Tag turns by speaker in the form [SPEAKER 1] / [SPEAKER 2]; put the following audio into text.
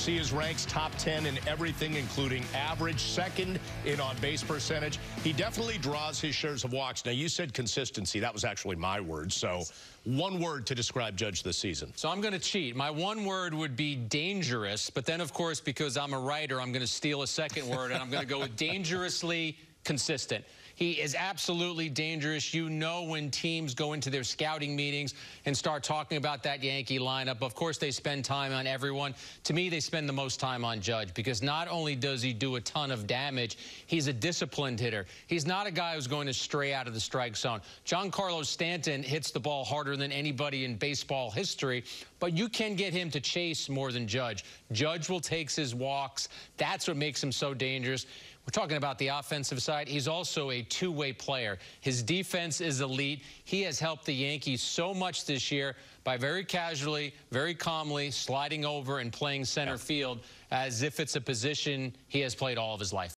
[SPEAKER 1] see his ranks top 10 in everything, including average, second in on-base percentage. He definitely draws his shares of walks. Now, you said consistency. That was actually my word. So one word to describe Judge this season.
[SPEAKER 2] So I'm going to cheat. My one word would be dangerous. But then, of course, because I'm a writer, I'm going to steal a second word, and I'm going to go with dangerously consistent. He is absolutely dangerous. You know when teams go into their scouting meetings and start talking about that Yankee lineup. Of course, they spend time on everyone. To me, they spend the most time on Judge because not only does he do a ton of damage, he's a disciplined hitter. He's not a guy who's going to stray out of the strike zone. Giancarlo Stanton hits the ball harder than anybody in baseball history, but you can get him to chase more than Judge. Judge will take his walks. That's what makes him so dangerous. We're talking about the offensive side. He's also a two-way player. His defense is elite. He has helped the Yankees so much this year by very casually, very calmly sliding over and playing center field as if it's a position he has played all of his life.